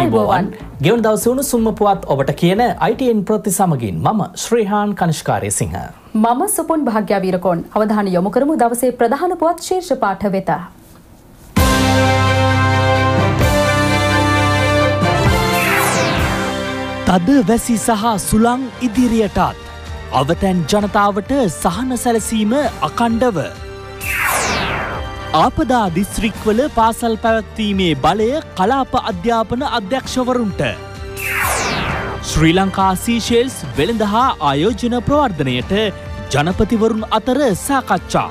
අයිබෝවන් ගෙවුණු දවසේ උණුසුම්ම පුවත් ඔබට කියන ITN ප්‍රතිසමගින් මම ශ්‍රීහාන් කනිෂ්කාරය සිංහ. මම සුපුන් භාග්‍යා වීරකෝන්. අවධානය යොමු කරමු දවසේ ප්‍රධාන පුවත් ශීර්ෂ පාඨ වෙත. තද වැසි සහ සුළං ඉදිරියටත් අවතැන් ජනතාවට සහන සැලසීම අකණ්ඩව. ආපදා දිස්ත්‍රික්වල පාසල් පැවැත්වීමේ බලය කලාප අධ්‍යාපන අධ්‍යක්ෂවරුන්ට. ශ්‍රී ලංකා සීෂෙල්ස් වෙළඳ හා ආයෝජන ප්‍රවර්ධනයට ජනපතිවරුන් අතර සාකච්ඡා.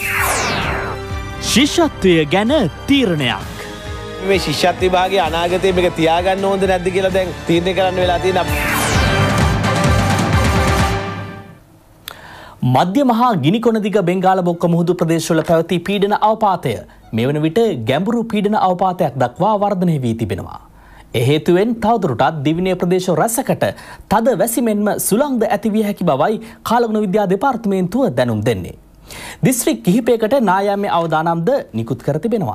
ශිෂ්‍යත්වය ගැන තීරණයක්. මේ ශිෂ්‍යත්ව විභාගයේ අනාගතයේ මේක තියාගන්න ඕනද නැද්ද කියලා දැන් තීරණය කරන්න වෙලා තියෙනවා. මධ්‍ය මහා ගිනිකොන දිග බෙන්ගාල බොක්ක මුහුදු ප්‍රදේශවල පැවති පීඩන අවපාතය මේ වන විට ගැඹුරු පීඩන අවපාතයක් දක්වා වර්ධනය වී තිබෙනවා. ඒ හේතුවෙන් තවදුරටත් දිවිනය ප්‍රදේශ රැසකට තද වැසිමෙන්ම සුළංද ඇතිවිය හැකි බවයි කාලගුණ විද්‍යා දෙපාර්තමේන්තුව දැනුම් දෙන්නේ. දිස්ත්‍රික් කිහිපයකට නායාමේ අවදානම්ද නිකුත් කර තිබෙනවා.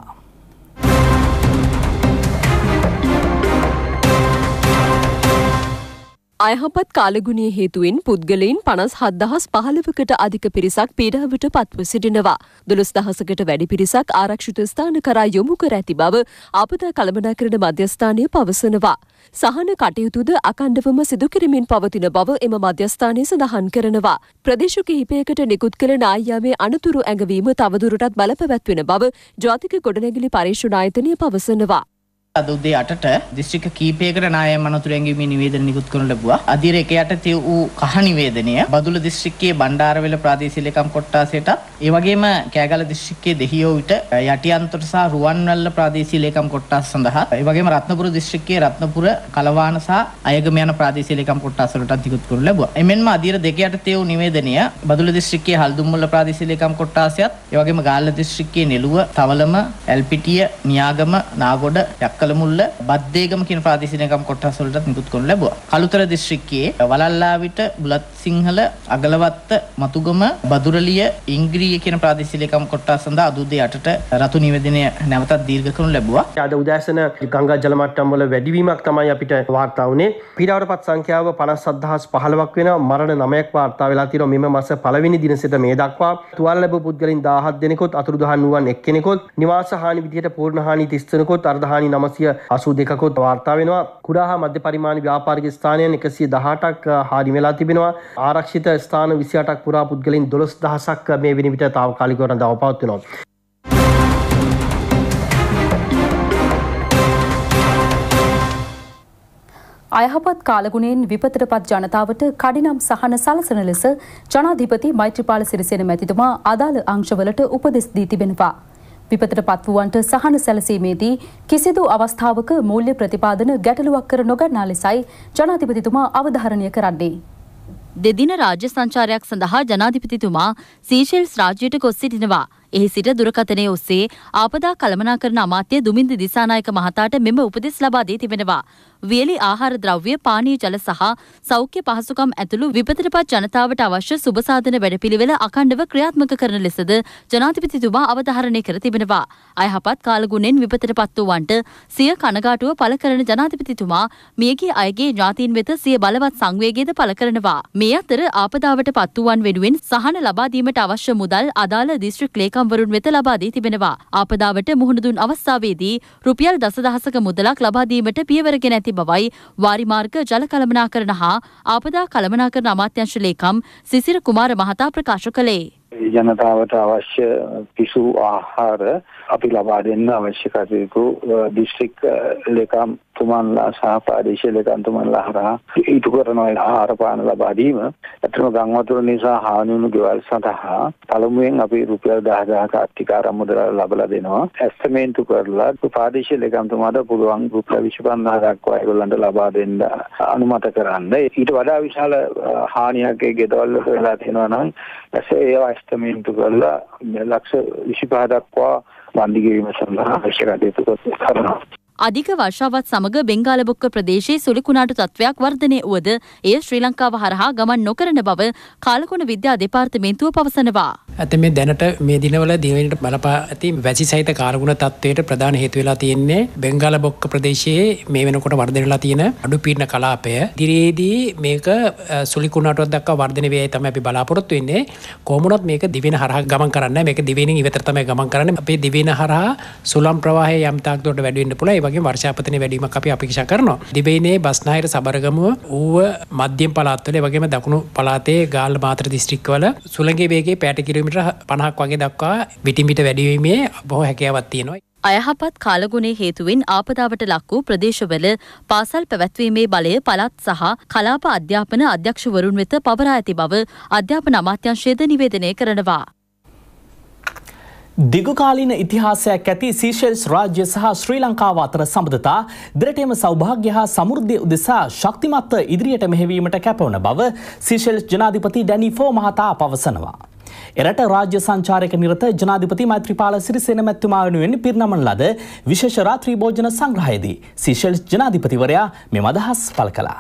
අයහපත් කාලගුණයේ හේතුවෙන් පුද්ගලයන් 57,015කට අධික පිරිසක් පීඩාවට පත්ව සිටිනවා. 12,000කට වැඩි පිරිසක් ආරක්ෂිත ස්ථාන කරා යොමු කර ඇති බව ආපදා කළමනාකරණ මධ්‍යස්ථානය පවසනවා. සහන කටයුතුද අකණ්ඩවම සිදු කිරීමෙන් පවතින බව එම මධ්‍යස්ථානය සඳහන් කරනවා. ප්‍රදේශ කිහිපයකට නිකුත් කළ නායාමේ අනතුරු ඇඟවීම තවදුරටත් බලපැවැත්වෙන බව ජාතික ගොඩනැගිලි පරීක්ෂණ ආයතනය පවසනවා. අද උදේ 8ට දිස්ත්‍රික්ක කීපයකට නායම් අනතුරු ඇඟවීමේ නිවේදන නිකුත් කරනු ලැබුවා. අධීර 1 වූ කහ නිවේදනය බදුල්ල දිස්ත්‍රික්කයේ බණ්ඩාරවෙල ප්‍රාදේශීය ලේකම් කොට්ටාසයටත් ඒ වගේම කෑගල දිස්ත්‍රික්කයේ දෙහියෝ විට යටිඅන්තොට සහ රුවන්වැල්ල ප්‍රාදේශීය ලේකම් කොට්ටාස සඳහා ඒ වගේම රත්නපුර දිස්ත්‍රික්කයේ රත්නපුර කලවාන සහ අයගම යන ප්‍රාදේශීය ලේකම් කොට්ටාස වලටත් නිකුත් කරනු ලැබුවා. එමෙන්ම අධීර 2 වූ නිවේදනය බදුල්ල දිස්ත්‍රික්කයේ හල්දුම්මුල්ල ප්‍රාදේශීය ලේකම් කොට්ටාසයත් ඒ වගේම ගාල්ල දිස්ත්‍රික්කයේ නෙළුව තවලම ඇල්පිටිය නියාගම නාගොඩ යක්කලමුල්ල බද්දේගම කියන ප්‍රාදේශීය ලේකම් කොට්ටාස වලටත් නිකුත් කරනු ලැබුවා. කළුතර දිස්ත්‍රික්කයේ වලල්ලාවිට බුලත් සිංහල අගලවත්ත මතුගම බදුරලිය ඉංග්‍රීය කියන ප්‍රාදේශීය ලේකම් කොට්ටාස සඳහා අද උදේ 8ට රතු නිවේදනය නැවතත් දීර්ඝ කරනු ලැබුවා. අද උදෑසන ගංගා ජල මට්ටම් වල වැඩිවීමක් තමයි අපිට වාර්තා වුණේ. පීඩාවටපත් සංඛ්‍යාව 57,015ක් වෙනවා. මරණ 9ක් වාර්තා වෙලා තියෙනවා මෙම මාස පළවෙනි දින සිට මේ දක්වා. තුවාල ලැබූ පුද්ගලයන් 17 දෙනෙකුත් අතුරුදහන් වූවන් එක්කෙනෙකුත් නිවාස හානි විදිහට පූර්ණ හානි 30 දෙනෙකුත් අර්ධ හානි 982කුත් වාර්තා වෙනවා. කුඩා හා මධ්‍ය පරිමාණ ව්‍යාපාරික ස්ථානයන් 118ක් හානි වෙලා තිබෙනවා. ආරක්ෂිත ස්ථාන 28ක් පුරා පුද්ගලයන් 12000ක් මේ වෙන විට තාවකාලිකව රඳාව පවත්වනවා. අයහපත් කාලගුණයෙන් විපතටපත් ජනතාවට කඩිනම් සහන සලසන ලෙස ජනාධිපති මෛත්‍රීපාල සිරිසේන මැතිතුමා අදාළ අංශවලට උපදෙස් දී තිබෙනවා. විපතට පත්වුවන්ට සහන සැලසීමේදී කිසිදු අවස්ථාවක මූල්‍ය ප්‍රතිපාදන ගැටලුවක් කර නොගන්නා ලෙසයි ජනාධිපතිතුමා අවධාරණය කරන්නේ. දෙදින රාජ්‍ය සංචාරයක් සඳහා ජනාධිපතිතුමා සීෂෙල්ස් රාජ්‍යයට ගොස් සිටිනවා. එහි සිට දුරකථනයේ ඔස්සේ ආපදා කළමනාකරන අමාත්‍ය දුමින්ද දිසානායක මහතාට මෙම උපදෙස් ලබා දී තිබෙනවා. වියලි ආහාර ද්‍රව්‍ය, පානීය ජල සහ සෞඛ්‍ය පහසුකම් ඇතුළු විපතටපත් ජනතාවට අවශ්‍ය සුබසාධන වැඩපිළිවෙල අඛණ්ඩව ක්‍රියාත්මක කරන ලෙසද ජනාධිපතිතුමා අවධාරණය කර තිබෙනවා. අයහපත් කාලගුණෙන් විපතටපත් වූවන්ට සිය කනගාටුව පළ කරන ජනාධිපතිතුමා මියගිය අයගේ ඥාතීන් වෙත සිය බලවත් සංවේගයද පළ කරනවා. මේ අතර ආපදාවට පත් වූවන් වෙනුවෙන් සහන ලබා දීමට අවශ්‍ය මුදල් අදාළ දිස්ත්‍රික් ලේකම්වරුන් වෙත ලබා දී තිබෙනවා. ආපදාවට මුහුණ දුන් අවස්ථාවේදී රුපියල් 10,000ක මුදලක් ලබා දීමට පියවරගෙන ඇති බවයි වාරිමාර්ග ජල කළමනාකරණ හා ආපදා කළමනාකරණ අමාත්‍යාංශ ලේකම් සිසිර කුමාර මහතා ප්‍රකාශ කළේ. ජනතාවට අවශ්‍ය පිසු ආහාර අපි ලබා දෙන්න අවශ්‍ය කටයුතු දිස්ත්‍රික් ලේකම් තුමන්ලා සහ ප්‍රාදේශීය ලේකම් තුමන්ලා හරහා ඉටු කරන ආහාර පාන ලබා දීම. අතන ගම් වතුර නිසා හානි වුණු ගෙවල් සඳහා පළමුවෙන් අපි රුපියල් 10,000ක අත්තිකාර මුදල ලබා දෙනවා. ඇස්තමේන්තු කරලා ප්‍රාදේශීය ලේකම් තුමාට පුළුවන් රුපියල් 25,000 දක්වා ඒගොල්ලන්ට ලබා දෙන්න අනුමත කරන්න. ඊට වඩා විශාල හානියක් ඒ ගෙදවල් වෙලා තියෙනවා නම් ඒවා ඇස්තමේන්තු කරලා ලක්ෂ 25 දක්වා වන්දි ගෙවීම සඳහා අවශ්‍ය කටයුතු කරනවා. අධික වර්ෂාවත් සමග බෙන්ගාලබොක්ක ප්‍රදේශයේ සුළුකුණාටු තත්ත්වයක් වර්ධනය වුවද එය ශ්‍රී ලංකාව හරහා ගමන් නොකරන බව කාලගුණ විද්‍යා දෙපාර්තමේන්තුව පවසනවා. ඇත මේ දැනට මේ දිනවල දිවෙනට බලපා ඇති වැසි සහිත කාලගුණ තත්ත්වයට ප්‍රධාන හේතු වෙලා තියෙන්නේ බෙන්ගාලබොක්ක ප්‍රදේශයේ මේ වෙනකොට වර්ධනය වෙලා තියෙන අඩු පීඩන කලාපය. ඉදිරියේදී මේක සුළුකුණාටුවක් දක්වා වර්ධනය වෙයි තමයි අපි බලාපොරොත්තු වෙන්නේ. කොහොමුණත් මේක දිවෙන හරහා ගමන් කරන්නේ මේක දිවෙනින් ඉවතට තමයි ගමන් කරන්නේ. අපේ දිවෙන හරහා සුළම් ප්‍රවාහය යම් තාක් දුරට වැඩි වෙන්න පුළුවන්. වගේ වර්ෂාපතනයේ වැඩිවීමක් අපි අපේක්ෂා කරනවා. දිවයිනේ බස්නාහිර සබරගමුව ඌව මධ්‍යම පළාත්වල ඒ වගේම දකුණු පළාතේ ගාල්ල මාතර දිස්ත්‍රික්කවල සුළඟේ වේගය පැයට කිලෝමීටර 50ක් වගේ දක්වා විටින් විට වැඩි වීමේ බොහෝ හැකියාවක් තියෙනවා. අයහපත් කාලගුණේ හේතුවෙන් ආපදාවට ලක් වූ ප්‍රදේශවල පාසල් පැවැත්වීමේ බලය පළාත් සහ කලාප අධ්‍යාපන අධ්‍යක්ෂවරුන් වෙත පවරා ඇති බව අධ්‍යාපන අමාත්‍යාංශයද නිවේදනය කරනවා. දිගුකාලීන ඉතිහාසයක් ඇති සීෂෙල්ස් රාජ්‍ය සහ ශ්‍රී ලංකාව අතර සම්බන්ධතා දිරටම සෞභාග්‍ය හා සමෘද්ධිය උදෙසා ශක්තිමත්ව ඉදිරියට මෙහෙවීමට කැපවන බව සීෂෙල්ස් ජනාධිපති ඩැනි ෆෝ මහතා පවසනවා. එරට රාජ්‍ය සංචාරක නිරත ජනාධිපති මෛත්‍රීපාල සිරිසේන මැතිතුමා වෙනුවෙන් පිරිනමන ලද විශේෂ රාත්‍රී භෝජන සංග්‍රහයේදී සීෂෙල්ස් ජනාධිපතිවරයා මෙම අදහස් පළ කළා.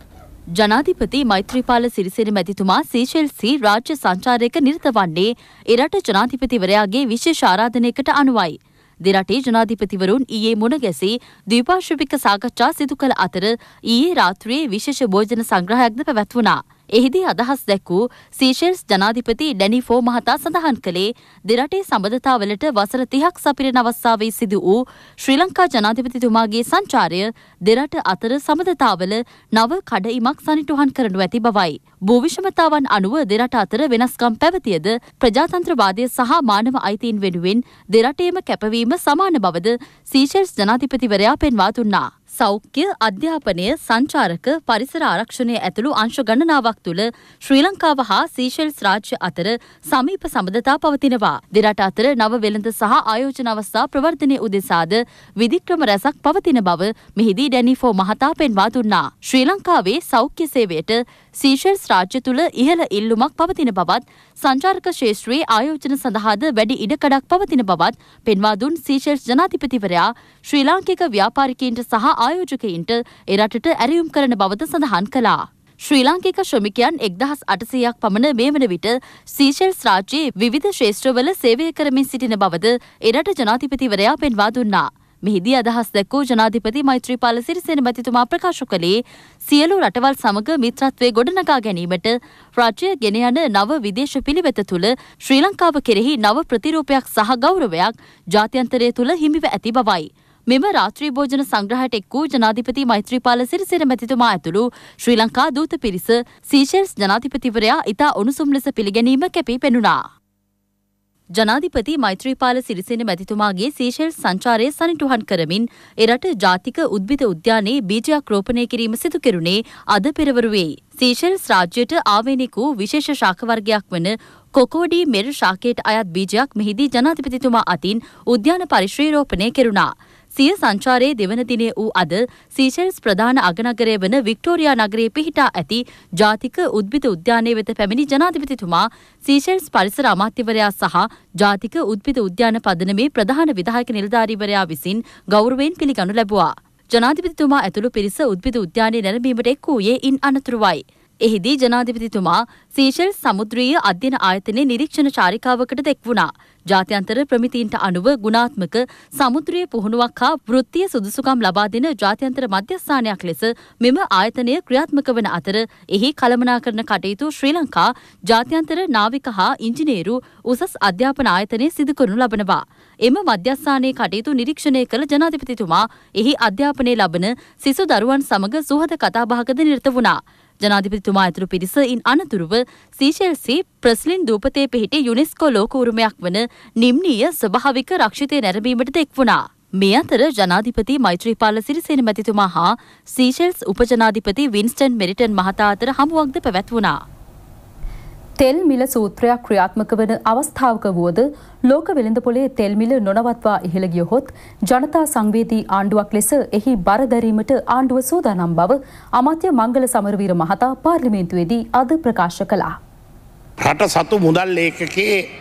ජනාධිපති මෛත්‍රීපාල සිරිසේන මැතිතුමා සීෂෙල්සි රාජ්‍ය සංචාරයක නිරත වන්නේ එරට ජනාධිපතිවරයාගේ විශේෂ ආරාධනයකට අනුවයි. දෙරටේ ජනාධිපතිවරුන් ඊයේ මුණ ගැසී ද්විපාර්ශ්වික සාකච්ඡා සිදු කළ අතර ඊයේ රාත්‍රියේ විශේෂ භෝජන සංග්‍රහයක්ද පැවැත්වුණා. එහිදී අදහස් දැක් වූ සීෂෙල්ස් ජනාධිපති ඩැනි ෆෝ මහතා සඳහන් කළේ දෙරටේ සම්බන්ධතාවලට වසර 30ක් සපිරෙන අවස්ථාවේ සිදු වූ ශ්‍රී ලංකා ජනාධිපතිතුමාගේ සංචාරය දෙරට අතර සම්බන්ධතාවල නව කඩඉමක් සනිටුහන් කරනු ඇති බවයි. භූවිෂමතාවන් අනුව දෙරට අතර වෙනස්කම් පැවතියද ප්‍රජාතන්ත්‍රවාදය සහ මානව අයිතීන් වෙනුවෙන් දෙරටේම කැපවීම සමාන බවද සීෂෙල්ස් ජනාධිපතිවරයා පෙන්වා දුන්නා. සෞඛ්‍ය අධ්‍යාපනය සංචාරක පරිසර ආරක්ෂණය ඇතුළු අංශ ගණනාවක් තුළ ශ්‍රී ලංකාව හා සීෂෙල්ස් රාජ්‍ය අතර සමීප සම්බන්ධතා පවතිනවා. දෙරට අතර නව වෙළඳ සහ ආයෝජන අවස්ථා ප්‍රවර්ධනය උදෙසාද විධික්‍රම රැසක් පවතින බව මෙහිදී ඩැනි ෆෝ මහතා පෙන්වා දුන්නා. ශ්‍රී ලංකාවේ සෞඛ්‍ය සේවයට සීෂෙල්ස් රාජ්‍ය තුළ ඉහළ ඉල්ලුමක් පවතින බවත් සංචාරක ශේෂ්ත්‍රයේ ආයෝජන සඳහාද වැඩි ඉඩකඩක් පවතින බවත් පෙන්වා දුන් සීෂෙල්ස් ජනාධිපතිවරයා ශ්‍රී ලාංකික ව්‍යාපාරිකයින්ට සහ ආයෝජකයින්ට එරටට ඇරයුම් කරන බවද සඳහන් කළා. ශ්‍රී ලාංකික ශ්‍රමිකයන් 1800ක් පමණ මේ වන විට සීෂෙල්ස් රාජ්‍යයේ විවිධ ක්ෂේත්‍රවල සේවය කරමින් සිටින බවද එරට ජනාධිපතිවරයා පෙන්වා දුන්නා. මෙහිදී අදහස් දැක්වූ ජනාධිපති මෛත්‍රීපාල සිරිසේන මැතිතුමා ප්‍රකාශ කළේ සියලු රටවල් සමග මිත්‍රත්වයේ ගොඩනගා ගැනීමට රාජ්‍ය ගෙන යන නව විදේශ පිළිවෙත තුළ ශ්‍රී ලංකාව කෙරෙහි නව ප්‍රතිරූපයක් සහ ගෞරවයක් ජාත්‍යන්තරය තුළ හිමිව ඇති බවයි. මෙම රාත්‍රී භෝජන සංග්‍රහයට එක් වූ ජනාධිපති මෛත්‍රීපාල සිරිසේන මැතිතුමා ඇතුළු ශ්‍රී ලංකා දූත පිරිස සීෂෙල්ස් ජනාධිපතිවරයා ඉතා උණුසුම් ලෙස පිළිගැනීම කැපී පෙනුණා. ජනාධිපති මෛත්‍රීපාල සිරිසේන මැතිතුමාගේ සීෂෙල්ස් සංචාරය සනිටුහන් කරමින් එරට ජාතික උද්භිද උද්‍යානයේ බීජයක් රෝපණය කිරීම සිදු කෙරුණේ අද පෙරවරුවේ. සීෂෙල්ස් රාජ්‍යයට ආවේනික වූ විශේෂ ශාක වර්ගයක් වන කොකෝඩී මෙර් ශාකයට අයත් බීජයක් මෙහිදී ජනාධිපතිතුමා අතින් උද්‍යාන පරිශ්‍රයේ රෝපණය කෙරුණා. සිය සංචාරයේ දෙවන දිනය වූ අද සීෂෙල්ස් ප්‍රධාන අගනගරය වන වික්ටෝරියා නගරයේ පිහිටා ඇති ජාතික උද්භිද උද්‍යානය වෙත පැමිණි ජනාධිපතිතුමා සීෂෙල්ස් පරිසර අමාත්‍යවරයා සහ ජාතික උද්භිද උද්‍යාන පදනමේ ප්‍රධාන විධායක නිලධාරීවරයා විසින් ගෞරවයෙන් පිළිගනු ලැබුවා. ජනාධිපතිතුමා ඇතුළු පිරිස උද්භිද උද්‍යානයේ නැරඹීමට එක් වූයේ ඉන් අනතුරුවයි. එහිදී ජනාධිපතිතුමා සීෂෙල්ස් සමුද්‍රීය අධ්‍යයන ආයතනයේ නිරීක්ෂණ චාරිකාවකට එක් වුණා. ජාත්‍යන්තර ප්‍රමිතීන්ට අනුව ගුණාත්මක සමුද්‍රීය පුහුණුවක් හා වෘත්තීය සුදුසුකම් ලබා දෙන ජාත්‍යන්තර මධ්‍යස්ථානයක් ලෙස මෙම ආයතනය ක්‍රියාත්මක වන අතර එහි කළමනාකරණ කටයුතු ශ්‍රී ලංකා ජාත්‍යන්තර නාවික හා ඉංජිනේරු උසස් අධ්‍යාපන ආයතනයේ සිදු කරනු ලබනවා. එම මධ්‍යස්ථානයේ කටයුතු නිරීක්ෂණය කළ ජනාධිපතිතුමා එහි අධ්‍යාපනය ලබන සිසු දරුවන් සමග සුහද කතාබහකද නිරත වුණා. ජනාධිපතිතුමා ඇතුළු පිරිස ඉන් අනතුරුව සීෂෙල්සි ප්‍රස්ලින් දූපතේ පිහිටි යුනෙස්කෝ ලෝක උරුමයක් වන නිම්නීය ස්වභාවික රක්ෂිතය නැරඹීමට එක් වුණා. මේ අතර ජනාධිපති මෛත්‍රීපාල සිරිසේන මැතිතුමා හා සීෂෙල්ස් උපජනාධිපති වින්ස්ටන් මෙරිටන් මහතා අතර හමුවක්ද පැවැත්වුණා. තෙල් මිල සූත්‍රයක් ක්‍රියාත්මක වන අවස්ථාවක වුවද ලෝක වෙළඳපොලේ තෙල් මිල නොනවත්වා ඉහළ ගියහොත් ජනතා සංවේදී ආණ්ඩුවක් ලෙස එහි බර දැරීමට ආණ්ඩුව සූදානම් බව අමාත්‍ය මංගල සමරවීර මහතා පාර්ලිමේන්තුවේදී අද ප්‍රකාශ කළා. රට සතු මුදල් ලේඛකයේ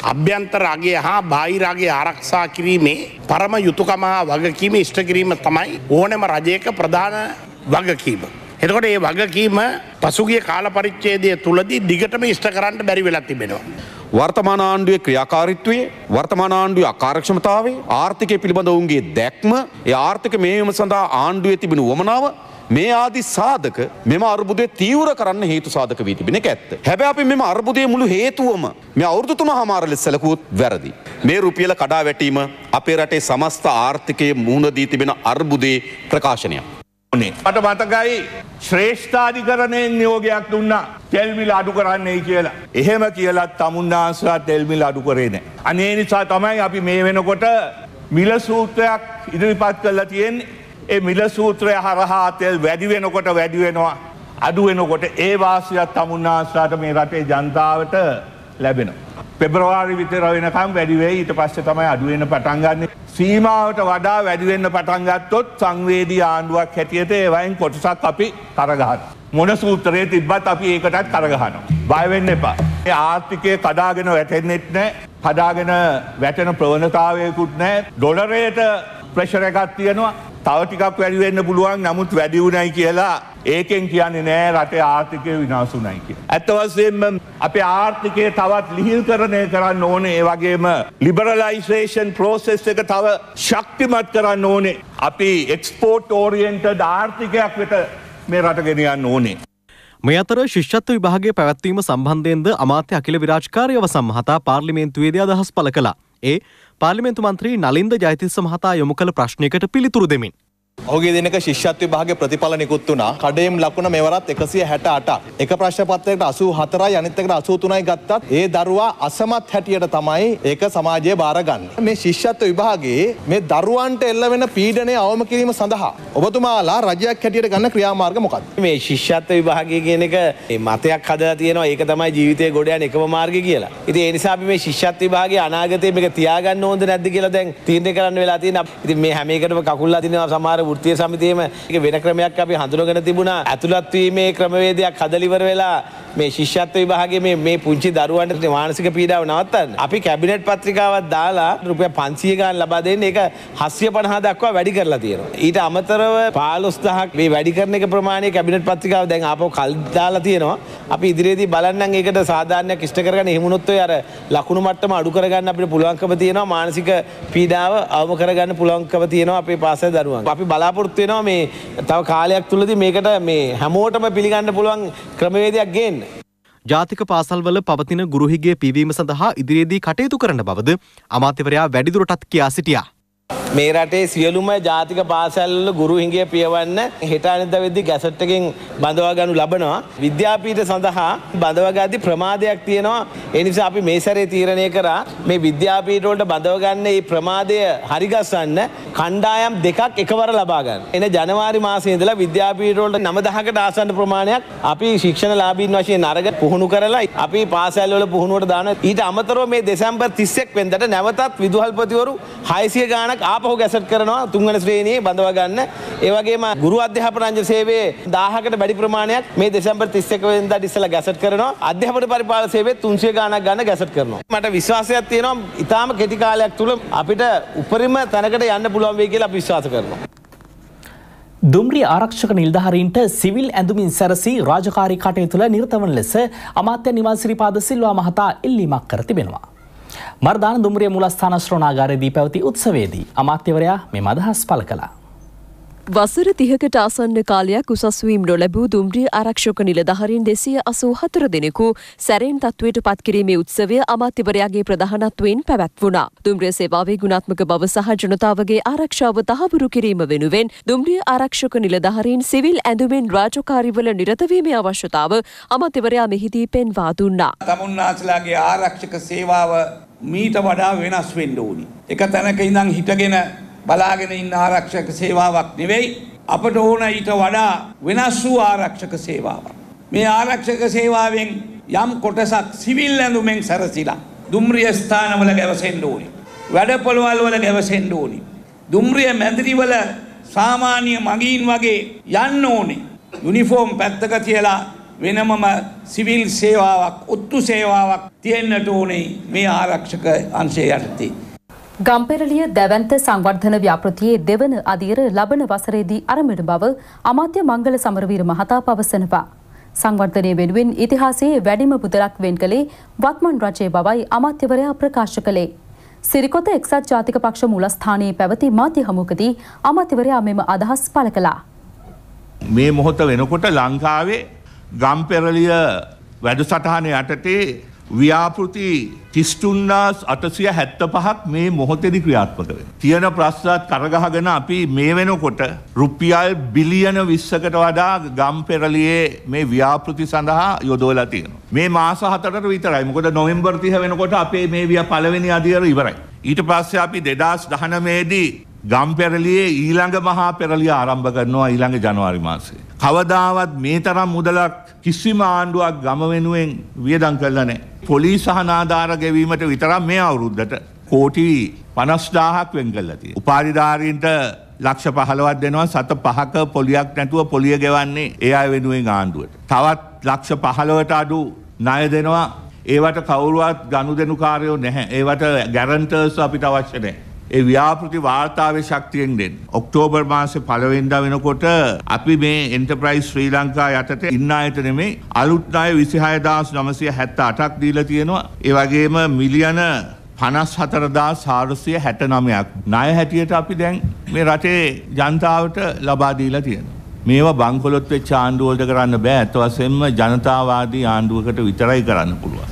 අභ්‍යන්තර අගය හා බාහිර අගය ආරක්ෂා කිරීමේ පරම යුතුයකම හා වගකීම ඉෂ්ට කිරීම තමයි ඕනෑම රජයක ප්‍රධාන වගකීම. එතකොට මේ වගකීම පසුගිය කාල පරිච්ඡේදය තුලදී දිගටම ඉෂ්ට කරන්න බැරි වෙලා තිබෙනවා. වර්තමාන ආණ්ඩුවේ ක්‍රියාකාරීත්වයේ වර්තමාන ආණ්ඩුවේ අකාර්යක්ෂමතාවයේ ආර්ථිකය පිළිබඳ ඔවුන්ගේ දැක්ම ඒ ආර්ථික මෙහෙයුම සඳහා ආණ්ඩුවේ තිබෙන වමනාව මේ ආදි සාධක මෙම අර්බුදය තීව්‍ර කරන්න හේතු සාධක වී තිබෙන එක ඇත්ත. හැබැයි අපි මෙම අර්බුදයේ මුළු හේතුවම මේ අවුරුදු 3මාර ලෙස සැලකුවොත් වැරදි. මේ රුපියල කඩා වැටීම අපේ රටේ සමස්ත ආර්ථිකයේ මුහුණ දී තිබෙන අර්බුදයේ ප්‍රකාශනයක්. මට මතකයි ශ්‍රේෂ්ඨාධිකරණයෙන් නියෝගයක් දුන්නා තෙල් මිල අඩු කරන්නයි කියලා. එහෙම කියලා තමුන්නාන්සලා තෙල් මිල අඩු කරේ නැහැ. අනේ නිසා තමයි අපි මේ වෙනකොට මිල සූත්‍රයක් ඉදිරිපත් කරලා තියෙන්නේ. ඒ මිල සූත්‍රය හරහා තෙල් වැඩි වෙනකොට වැඩි වෙනවා අඩු වෙනකොට ඒ වාසියක් තමුන්නාන්සලාට මේ රටේ ජනතාවට ලැබෙනවා. පෙබරවාරි විතර වෙනකම් වැඩි වෙයි ඊට පස්සේ තමයි අඩු වෙන්න පටන් ගන්න. සීමාවට වඩා වැඩි වෙන්න පටන් ගත්තොත් සංවේදී ආණ්ඩුවක් හැටියට ඒ වයින් කොටසක් අපි කරගහනවා. මොන සූත්‍රයේ තිබ්බත් අපි ඒකටත් කරගහනවා. බය වෙන්න එපා. මේ ආර්ථිකය කඩාගෙන වැටෙන්නෙත් නැහැ. කඩාගෙන වැටෙන ප්‍රවණතාවයකුත් නැහැ. ඩොලරයට ප්‍රෙෂර් එකක් තියෙනවා. තව ටිකක් වැඩි වෙන්න පුළුවන්. නමුත් වැඩි වුණයි කියලා ඒකෙන් කියන්නේ නෑ රටේ ආර්ථිකය විනාශ වුණයි කියලා. ඇත්ත වශයෙන්ම අපේ ආර්ථිකය තවත් ලිහිල්කරණය කරන්න ඕනේ. ඒ වගේම ලිබරලයිසේෂන් ප්‍රොසෙස් එක තව ශක්තිමත් කරන්න ඕනේ. අපි එක්ස්පෝර්ට් ඕරියන්ටඩ් ආර්ථිකයක් වෙත මේ රට ගෙන යන්න ඕනේ. මේ අතර ශිෂ්‍යත්ව විභාගයේ පැවැත්වීම සම්බන්ධයෙන්ද අමාත්‍ය අකිල විරාජකාරී අවසම් මහතා පාර්ලිමේන්තුවේදී අදහස් පළ කළා. ඒ පාර්ලිමේන්තු මන්ත්‍රී නලින්ද ජයතිස්ස මහතා යොමු කළ ප්‍රශ්නයකට පිළිතුරු දෙමින් ඔහුගේ දිනක ශිෂ්‍යත්ව විභාගයේ ප්‍රතිඵල නිකුත් වුණා. කඩේම් ලකුණ මෙවරත් 168ක්. එක ප්‍රශ්න පත්‍රයකට 84යි අනිත් එකට 83යි ගත්තත් ඒ දරුවා අසමත් හැටියට තමයි ඒක සමාජයේ බාරගන්නේ. මේ ශිෂ්‍යත්ව විභාගයේ මේ දරුවන්ට එල්ල වෙන පීඩනය අවම කිරීම සඳහා ඔබතුමාලා රජයක් හැටියට ගන්න ක්‍රියාමාර්ග මොකක්ද? මේ ශිෂ්‍යත්ව විභාගය කියන එක මේ මතයක් හදලා තියෙනවා. ඒක තමයි ජීවිතේ ගොඩ යන එකම මාර්ගය කියලා. ඉතින් ඒ නිසා අපි මේ ශිෂ්‍යත්ව විභාගයේ අනාගතයේ මේක තියාගන්න ඕනද නැද්ද කියලා දැන් තීරණය කරන්න වෙලා තියෙනවා. ඉතින් මේ හැම එකටම කකුල් අදිනවා සමහර වෘත්තීය සමිතියේම ඒක වෙන ක්‍රමයක් අපි හඳුනගෙන තිබුණා. ඇතුළත් වීමේ ක්‍රමවේදයක් හදලා ඉවර වෙලා මේ ශිෂ්‍යත්ව විභාගයේ මේ පුංචි දරුවන්ට මානසික පීඩාව නවත්තන්න අපි කැබිනට් පත්‍රිකාවක් දාලා රුපියල් 500 ගාන ලබා දෙන්න ඒක 750 දක්වා වැඩි කරලා තියෙනවා. ඊට අමතරව 15000ක් මේ වැඩි කරන එක ප්‍රමාණය කැබිනට් පත්‍රිකාව දැන් ආපහු කල් දාලා තියෙනවා. අපි ඉදිරියේදී බලන්නම් ඒකට සාධාරණයක් ඉෂ්ට කරගන්න එහෙම වුණොත් ඔය අර ලකුණු මට්ටම අඩු කරගන්න අපිට පුළුවන්කම තියෙනවා. මානසික පීඩාව අවම කරගන්න පුළුවන්කම තියෙනවා අපේ පාසල් දරුවන්. අපි බලාපොරොත්තු වෙනවා මේ තව කාලයක් තුලදී මේකට මේ හැමෝටම පිළිගන්න පුළුවන් ක්‍රමවේදයක් ගේන්න. ජාතික පාසල්වල පවතින ගුරුහිගේ පිවීම සඳහා ඉදිරියේදී කටයුතු කරන බවද අමාත්‍යවරයා වැඩිදුරටත් කියා සිටියා. මේ රටේ සියලුම ජාතික පාසල්වල ගුරු හිඟය පියවන්න හෙට අනිද්දා වෙද්දී ගැසට් එකෙන් බඳවා ගනු ලබනවා. විද්‍යාපීඨ සඳහා බඳවා ගද්දී ප්‍රමාදයක් තියෙනවා. ඒ නිසා අපි මේ සැරේ තීරණය කරා මේ විද්‍යාපීඨ වලට බඳව ගන්න මේ ප්‍රමාදය හරිගස්සන්න කණ්ඩායම් දෙකක් එකවර ලබා ගන්න. එන ජනවාරි මාසයේ ඉඳලා විද්‍යාපීඨ වලට 9000කට ආසන්න ප්‍රමාණයක් අපි ශික්ෂණ ලාභීන් වශයෙන් අරගෙන පුහුණු කරලා අපි පාසල් වල පුහුණුවට දානවා. ඊට අමතරව මේ දෙසැම්බර් 31 වෙනිදාට නැවතත් විදුහල්පතිවරු 600 ගාණක් ආපහු ගැසට් කරනවා තුන්වන ශ්‍රේණියේ බඳව ගන්න. ඒ වගේම ගුරු අධ්‍යාපන අංශ සේවයේ 1000කට වැඩි ප්‍රමාණයක් මේ දෙසැම්බර් 31 වෙනිදාට ඉස්සලා ගැසට් කරනවා. අධ්‍යාපන පරිපාලන සේවයේ 300 ගාණක් ගන්න ගැසට් කරනවා. මට විශ්වාසයක් තියෙනවා ඊටාම කෙටි කාලයක් තුල අපිට උපරිම තැනකට යන්න පුළුවන් වෙයි කියලා අපි විශ්වාස කරනවා. දුම්රිය ආරක්ෂක නිලධාරීන්ට සිවිල් ඇඳුමින් සැරසී රාජකාරී කටයුතු වල නිරත වන ලෙස අමාත්‍ය නිමල් සිරිපාද සිල්වා මහතා ඉල්ලීමක් කර තිබෙනවා. මර්දාන දුම්රිය මූලස්ථාන ශ්‍රවණාගාරයේදී පැවති උත්සවයේදී අමාත්‍යවරයා මෙම අදහස් පළ කළා. වසර 30කට ආසන්න කාලයක් උසස් වීම නොලැබූ දුම්රිය ආරක්ෂක නිලධාරීන් 284 දෙනෙකු සැරෙන් තත්ත්වයට පත් කිරීමේ උත්සවය අමාත්‍යවරයාගේ ප්‍රධානත්වයෙන් පැවැත්වුණා. දුම්රිය සේවාවේ ගුණාත්මක බව සහ ජනතාවගේ ආරක්ෂාව තහවුරු කිරීම වෙනුවෙන් දුම්රිය ආරක්ෂක නිලධාරීන් සිවිල් ඇඳුමින් රාජකාරිවල නිරත වීමේ අවශ්‍යතාව අමාත්‍යවරයා මෙහිදී පෙන්වා දුන්නා. තමුන්නාන්සලාගේ ආරක්ෂක සේවාව මීට වඩා වෙනස් වෙන්න ඕනි. එක තැනක ඉඳන් හිටගෙන බලාගෙන ඉන්න ආරක්ෂක සේවාවක් නෙවෙයි අපට ඕන ඊට වඩා වෙනස් වූ ආරක්ෂක සේවාවක්. මේ ආරක්ෂක සේවාවෙන් යම් කොටසක් සිවිල් ඇඳුමෙන් සැරසිලා දුම්රිය ස්ථානවල ගැවසෙන්න ඕනි. වැඩපොළවල් වල ගැවසෙන්න ඕනි. දුම්රිය මැදිරිවල සාමාන්‍ය මගීන් වගේ යන්න ඕනේ. යුනිෆෝම් පැත්තක තියලා වෙනමම සිවිල් සේවාවක් ඔත්තු සේවාවක් තියෙන්නට ඕනේ මේ ආරක්ෂක අංශය යටතේ. ගම්පෙරළිය දැවන්ත සංවර්ධන ව්‍යාපෘතියේ දෙවන අදියර ලබන වසරේදී ආරම්භ බව අමාත්‍ය මංගල සමරවීර මහතා පවසනවා. සංවර්ධනය වෙනුවෙන් ඉතිහාසයේ වැඩිම මුදලක් වෙන් කළේ වත්මන් රජයේ බවයි අමාත්‍යවරයා ප්‍රකාශ කළේ. සිරිකොත එක්සත් ජාතික පක්ෂ මූලස්ථානයේ පැවති මාධ්‍ය හමුවකදී අමාත්‍යවරයා මෙම අදහස් පළ කළා. මේ මොහොත වෙනකොට ලංකාවේ ගම්පෙරළිය වැඩසටහන යටතේ ව්‍යාපෘති 33875ක් මේ මොහොතේදී ක්‍රියාත්මක වෙනවා. තියෙන ප්‍රශ්නත් කරගහගෙන අපි මේ වෙනකොට රුපියල් බිලියන 20කට වඩා ගම්පෙරළියේ මේ ව්‍යාපෘති සඳහා යොදවලා තියෙනවා. මේ මාස 4ට විතරයි. මොකද නොවැම්බර් 30 වෙනකොට අපේ මේ පළවෙනි අදියර ඉවරයි. ඊට පස්සේ අපි 2019 දී ගම්පෙරළියේ ඊළඟ මහා පෙරළිය ආරම්භ කරනවා ඊළඟ ජනවාරි මාසයේ. කවදාවත් මේ තරම් මුදලක් කිසිම ආණ්ඩුවක් ගම වෙනුවෙන් වියදම් කළා නැහැ. පොලිස් සහනාධාර ගෙවීමට විතරක් මේ අවුරුද්දට කෝටි 50000ක් වෙන් කළා තියෙනවා. උපාධිධාරීන්ට ලක්ෂ 15ක් දෙනවා. සත 5ක පොලියක් නැතුව පොලිය ගෙවන්නේ ඒ අය වෙනුවෙන් ආණ්ඩුවට. තවත් ලක්ෂ 15ට අඩු ණය දෙනවා. ඒවට කවුරුවත් ගනුදෙනුකාරයෝ නැහැ. ඒවට ගැරන්ටර්ස් අපිට අවශ්‍ය නැහැ. ඒ ව්‍යාපෘති වාර්තාවේ ශක්තියෙන් දෙන්න. ඔක්තෝබර් මාසේ 1 වෙනිදා වෙනකොට අපි මේ එන්ටර්ප්‍රයිස් ශ්‍රී ලංකා යටතේ ඉන්න අයට නෙමෙයි අලුත් ණය 26978ක් දීලා තියෙනවා. ඒ වගේම මිලියන 54469ක් ණය හැටියට අපි දැන් මේ රටේ ජනතාවට ලබා දීලා තියෙනවා. මේවා බංකොලොත් වෙච්ච ආණ්ඩුව වලට කරන්න බෑ. අත වශයෙන්ම ජනතාවාදී ආණ්ඩුවකට විතරයි කරන්න පුළුවන්.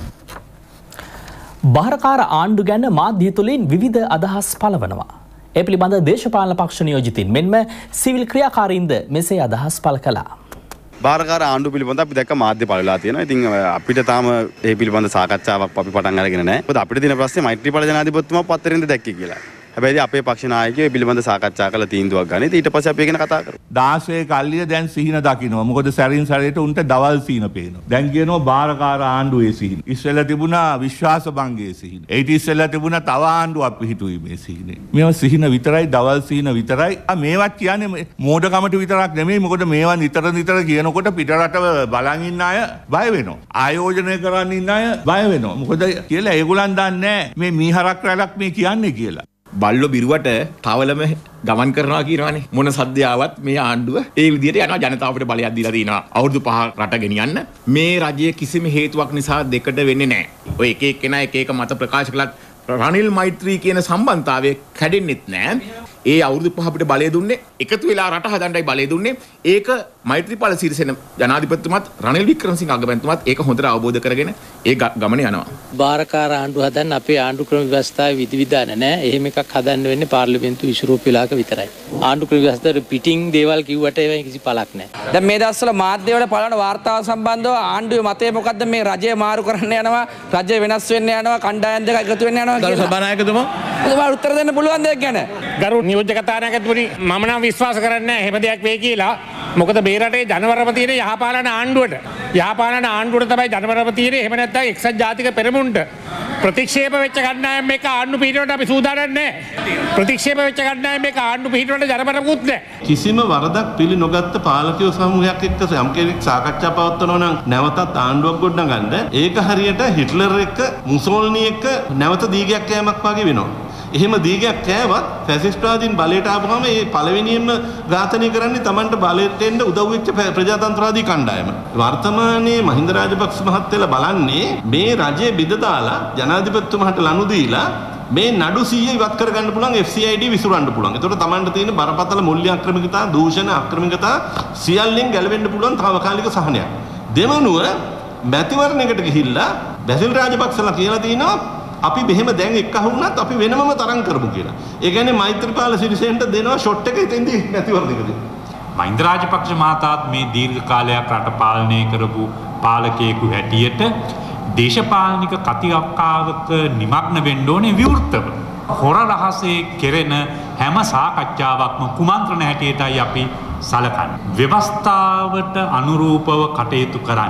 භාරකාර ආණ්ඩු ගැන මාධ්‍ය තුළින් විවිධ අදහස් පලවනවා. ඒ පිළිබඳ දේශපාලන පක්ෂ නියෝජිතින් මෙන්ම සිවිල් ක්‍රියාකාරීන්ද මෙසේ අදහස් පළ කළා. භාරකාර ආණ්ඩු පිළිබඳ අපි දැක්ක මාධ්‍ය පළලා තියෙනවා. ඉතින් අපිට තාම ඒ පිළිබඳ සාකච්ඡාවක් අපි පටන් අරගෙන නැහැ. මොකද අපිට තියෙන ප්‍රශ්නේ මෛත්‍රීපාල ජනාධිපතිතුමා පත්තරෙන්ද දැක්කේ කියලා. හැබැයි අපේ පක්ෂ නායකයෝ ඒ පිළිබඳ සාකච්ඡා කරලා තීන්දුවක් ගන්න. ඊට පස්සේ අපි ඒක ගැන කතා කරමු. 16 කල්ලිය දැන් සිහින දකින්නවා. මොකද සැරින් සැරේට උන්ට දවල් සිහින පේනවා. දැන් කියනවා භාරකාර ආණ්ඩුවේ සිහින. ඉස්සෙල්ලා තිබුණා විශ්වාස භංගයේ සිහින. ඒටි ඉස්සෙල්ලා තිබුණා තව ආණ්ඩුවක් පිහිටුවීමේ සිහින. මේවා සිහින විතරයි, දවල් සිහින විතරයි. මේවත් කියන්නේ මෝඩකමට විතරක් නෙමෙයි. මොකද මේවා නිතර කියනකොට පිටරට බලන් ඉන්න අය බය වෙනවා. ආයෝජනය කරන්න ඉන්න අය බය වෙනවා. මොකද කියලා ඒගොල්ලන් දන්නේ මේ මීහරක් රැලක් මේ කියන්නේ කියලා. බල්ලෝ බිරුවට තවලම ගමන් කරනවා කියනවානේ. මොන සද්දයාවත් මේ ආණ්ඩුව ඒ විදිහට යනවා. ජනතාවට බලයක් දීලා තිනවා අවුරුදු 5 රට ගෙනියන්න. මේ රජයේ කිසිම හේතුවක් නිසා දෙකට වෙන්නේ නැහැ. ඔය එක එක්කෙනා එක එක මත ප්‍රකාශ කළත් රනිල් මෛත්‍රී කියන සම්බන්ධතාවය කැඩෙන්නෙත් නැහැ. ඒ අවුරුදු 5 අපිට බලය දුන්නේ එකතු වෙලා රට හදන්නයි බලය දුන්නේ. ඒක මෛත්‍රීපාල සිරිසේන ජනාධිපතිතුමත් රනිල් වික්‍රමසිංහ අගමැතිතුමත් ඒක හොඳට අවබෝධ කරගෙන ඒ ගමනේ යනවා. භාරකාර ආණ්ඩුව හදන්න අපේ ආණ්ඩු ක්‍රම ව්‍යවස්ථාවේ විධිවිධාන නැහැ. එහෙම එකක් හදන්න වෙන්නේ පාර්ලිමේන්තු ඉෂුරූප වෙලාවක විතරයි. ආණ්ඩු ක්‍රම ව්‍යවස්ථාවේ පිටින් දේවල් කිව්වට ඒවෙන් කිසි පළක් නැහැ. දැන් මේ දවස්වල මාධ්‍යවල පළවන වාර්තාව සම්බන්ධව ආණ්ඩුවේ මතය මොකද්ද? මේ රජය මාරු කරන්න යනවා, රජය වෙනස් වෙන්න යනවා, කණ්ඩායම් දෙක එකතු වෙන්න යනවා කියලා. සභානායකතුමා ඔබට උත්තර දෙන්න පුළුවන් දෙයක් ගැන. ගරු නියෝජ්‍ය කතානායකතුමනි, මම නම් විශ්වාස කරන්නේ නැහැ එහෙම දෙයක් වෙයි කියලා. මොකද මේ රටේ ජනවරම තියෙන යහපාලන ආණ්ඩුවට. යහපාලන ආණ්ඩුවට තමයි ජනවරම තියෙන්නේ. එහෙම නැත්නම් එක්සත් ජාතික පෙරමුණට ප්‍රතික්ෂේප වෙච්ච ගණනායම් මේක ආණ්ඩු පිටරට අපි සූදානම් නැහැ. ප්‍රතික්ෂේප වෙච්ච ගණනායම් මේක ආණ්ඩු පිටරට ජනවරමුත් නැහැ. කිසිම වරදක් පිළි නොගත්ත පාලකයෝ සමූහයක් එක්ක යම් කෙනෙක් සාකච්ඡා පවත්වනවා නම් නැවතත් ආණ්ඩුවක් ගොඩනගන්න ඒක හරියට හිට්ලර් එක්ක මුසෝලිනි එක්ක නැවත දීගයක් කෑමක් වගේ වෙනවා. එහෙම දීගයක් කෑවත් ෆැසිස්ට්වාදීන් බලයට ආපුවම ඒ පළවෙනියෙන්ම ඝාතනය කරන්නේ Tamanට බලයට එන්න උදව් වෙච්ච ප්‍රජාතන්ත්‍රවාදී කණ්ඩායම. වර්තමානයේ මහින්ද රාජපක්ෂ මහත්තයලා බලන්නේ මේ රජයේ බිඳ දාලා ජනාධිපතිතුමාට ලනු දීලා මේ නඩු 100 ඉවත් කරගන්න පුළුවන් FCID විසුරන්න පුළුවන්. ඒතකොට Tamanට තියෙන බරපතල මූල්‍ය අක්‍රමිකතා, දූෂණ අක්‍රමිකතා සියල්ලෙන් ගැලවෙන්න පුළුවන් తాවකාලික සහනයක්. දෙවනුව මැතිවරණයකට ගිහිල්ලා බැසිල් රාජපක්ෂලා කියලා තිනවා අපි මෙහෙම දැන් එක්කහු වුණත් අපි වෙනමම තරම් කරමු කියලා. ඒ කියන්නේ මෛත්‍රීපාල සිරිසේනට දෙනවා ෂොට් එක ඉතින්දී මැතිවරණයකදී. මහින්ද රාජපක්ෂ මහතාත් මේ දීර්ඝ කාලයක් රට පාලනය කරපු පාලකයෙකු හැටියට දේශපාලනික කතිකාවක නිමග්න වෙන්න ඕනේ විවෘතව. හොර රහසේ කෙරෙන හැම සාකච්ඡාවක්ම කුමන්ත්‍රණ හැටියටයි අපි සලකන්නේ. ව්‍යවස්ථාවට අනුරූපව කටයුතු කරන්න.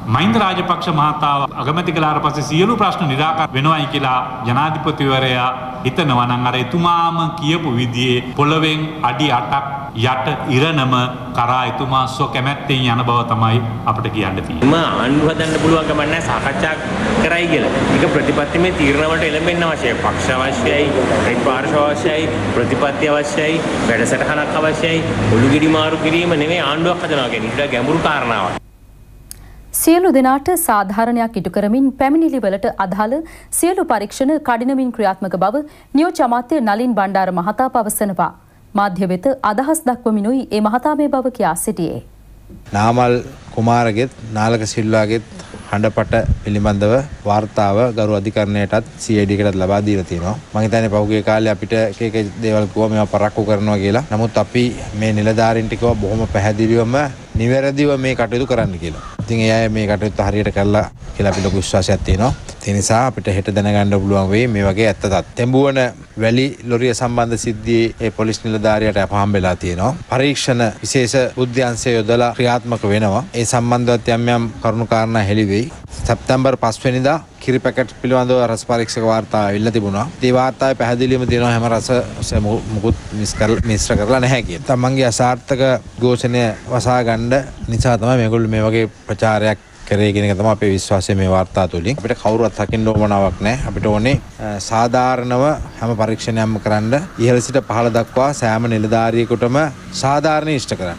මහින්ද රාජපක්ෂ මහතාව අගමැති කළාට පස්සේ සියලු ප්‍රශ්න නිරාකරණය වෙනවයි කියලා ජනාධිපතිවරයා හිතනවා නම් අර එතුමාම කියපු විදිහේ පොළවෙන් අඩි 8ක් යට ඉරණම කරා එතුමා කැමැත්තෙන් යන බව තමයි අපිට කියන්න තියෙන්නේ. ආණ්ඩුව හදන්න පුළුවන් කමක් නැහැ සාකච්ඡා කරයි කියලා. ඒක ප්‍රතිපත්තිමය තීරණ වලට එළඹෙන්න අවශ්‍යයි. පක්ෂ අවශ්‍යයි, ප්‍රතිපාර්ශ්ව අවශ්‍යයි, ප්‍රතිපත්ති අවශ්‍යයි, වැඩසටහනක් අවශ්‍යයි. ඔලුගිරි මාරු කිරීම නෙවෙයි ආණ්ඩුවක් හදනවා කියන්නේ. ඊට ගැඹුරු කාරණාවක්. සියලු දෙනාට සාධාරණයක් ඉටු කරමින් පැමිණිලි වලට අදාළ සියලු පරීක්ෂණ කඩිනමින් ක්‍රියාත්මක බව නියෝජ්‍ය අමාත්‍ය නලින් බණ්ඩාර මහතා පවසනවා. මාධ්‍ය වෙත අදහස් දක්වමිනුයි ඒ මහතා මේ බව කියා සිටියේ. නාමල් කුමාරගෙත් නාලක සිල්වාගෙත් හඬපට පිළිබඳව වාර්තාව ගරු අධිකරණයටත් CID එකටත් ලබා දීලා තියෙනවා. මම හිතන්නේ පහුගිය කාලේ අපිට එක දේවල් කිව්වා මේවා පරක්කු කරනවා කියලා. නමුත් අපි මේ නිලධාරීන්ට කිව්වා බොහොම පැහැදිලිවම නිවැරදිව මේ කටයුතු කරන්න කියලා. ඉතින් ඒ අය මේ කටයුතු හරියට කළා කියලා අපිට ලොකු විශ්වාසයක් තියෙනවා. ඒ නිසා අපිට හෙට දැනගන්න පුළුවන් වෙයි මේ වගේ ඇත්ත තත්. තෙඹුවන වැලි ලොරිය සම්බන්ධ සිද්ධියේ ඒ පොලිස් නිලධාරියට අපහම් වෙලා තියෙනවා. පරීක්ෂණ විශේෂ බුද්ධ්‍යංශය යොදලා ක්‍රියාත්මක වෙනවා. ඒ සම්බන්ධවත් යම් යම් කරුණු කාරණා හෙළි වෙයි. සැප්තැම්බර් 5 වෙනිදා කිරි පැකට් පිළිබඳව රස පරීක්ෂක වාර්තා අවිල්ලා තිබුණා. ඒ වාර්තාවේ පැහැදිලිවම තියෙනවා හැම රස මුකුත් මිශ්‍ර කරලා නැහැ කියන. තමන්ගේ අසාර්ථක ഘോഷණය වසා ගන්න නිසා තමයි මේගොල්ලෝ මේ වගේ ප්‍රචාරයක් කරේ කියන එක තමයි අපේ විශ්වාසය මේ වාර්තා තුලින්. අපිට කවුරුවත් හකින්න ඕමනාවක් නැහැ. අපිට ඕනේ සාධාරණව හැම පරීක්ෂණයක්ම කරන්න ඉහළ සිට පහළ දක්වා සෑම නිලධාරියෙකුටම සාධාරණ ඉෂ්ට කරන්න.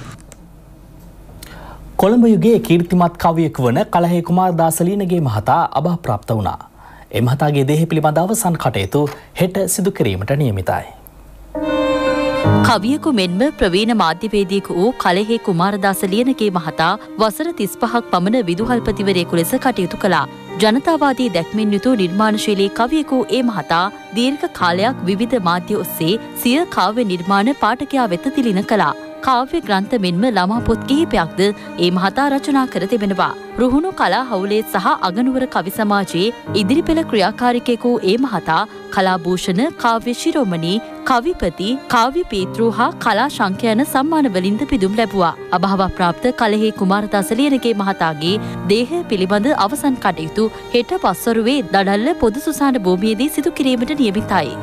කොළඹ යුගයේ කීර්තිමත් කවියෙකු වන කලහේ කුමාරදාසලීනගේ මහතා අභාප්‍රාප්ත වුණා. ඒ මහතාගේ දේහ පිළිබඳ අවසන් කටයුතු හෙට සිදු කිරීමට නියමිතයි. කවියෙකු මෙන්ම ප්‍රවීණ මාධ්‍යවේදියෙකු වූ කලහේ කුමාරදාස ලියනගේ මහතා වසර 35ක් පමණ විදුහල්පතිවරයෙකු ලෙස කටයුතු කළා. ජනතාවාදී දැක්මෙන් යුතු නිර්මාණශීලී කවියෙකු ඒ මහතා දීර්ඝ කාලයක් විවිධ මාධ්‍ය ඔස්සේ සිය කාව්‍ය නිර්මාණ පාඨකයා වෙත තිලින කළා. කාව්‍ය ග්‍රන්ථ මෙන්ම ළමා පොත් කිහිපයක්ද ඒ මහතා රචනා කර තිබෙනවා. රුහුණු කලා හවුලේ සහ අගනුවර කවි සමාජයේ ඉදිරිපෙළ ක්‍රියාකාරිකයෙකු ඒ මහතා කලාභූෂණ, කාව්‍ය ශිරෝමණී, කවිපති, කාව්‍ය පීතෘ හා කලා ශංඛ යන සම්මාන වලින්ද පිදුම් ලැබුවා. අභාවප්‍රාප්ත කලහේ කුමාරදාස ලියනගේ මහතාගේ දේහය පිළිබඳ අවසන් කටයුතු හෙට පස්වරුවේ දඩල්ල පොදු සුසාන භූමියේදී සිදු කිරීමට නියමිතයි.